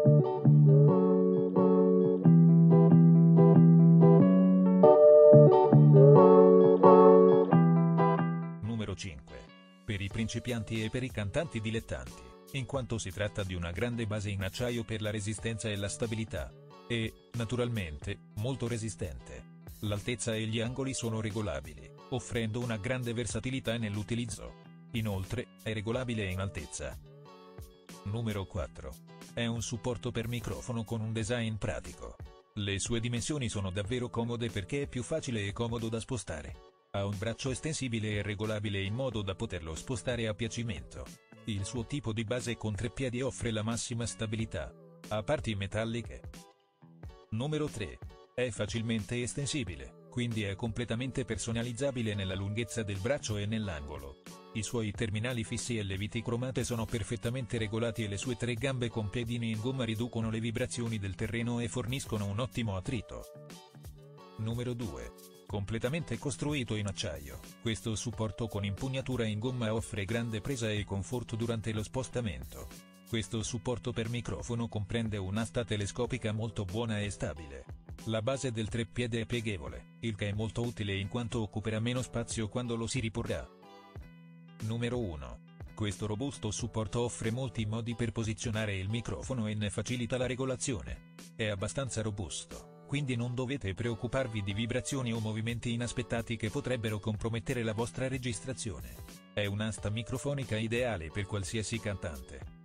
Numero 5. Per i principianti e per i cantanti dilettanti, in quanto si tratta di una grande base in acciaio per la resistenza e la stabilità. E, naturalmente, molto resistente. L'altezza e gli angoli sono regolabili, offrendo una grande versatilità nell'utilizzo. Inoltre, è regolabile in altezza. Numero 4. È un supporto per microfono con un design pratico. Le sue dimensioni sono davvero comode perché è più facile e comodo da spostare. Ha un braccio estensibile e regolabile in modo da poterlo spostare a piacimento. Il suo tipo di base con 3 piedi offre la massima stabilità. Ha parti metalliche. Numero 3. È facilmente estensibile, quindi è completamente personalizzabile nella lunghezza del braccio e nell'angolo. I suoi terminali fissi e le viti cromate sono perfettamente regolati e le sue 3 gambe con piedini in gomma riducono le vibrazioni del terreno e forniscono un ottimo attrito. Numero 2. Completamente costruito in acciaio, questo supporto con impugnatura in gomma offre grande presa e conforto durante lo spostamento. Questo supporto per microfono comprende un'asta telescopica molto buona e stabile. La base del treppiede è pieghevole, il che è molto utile in quanto occuperà meno spazio quando lo si riporrà. Numero 1. Questo robusto supporto offre molti modi per posizionare il microfono e ne facilita la regolazione. È abbastanza robusto, quindi non dovete preoccuparvi di vibrazioni o movimenti inaspettati che potrebbero compromettere la vostra registrazione. È un'asta microfonica ideale per qualsiasi cantante.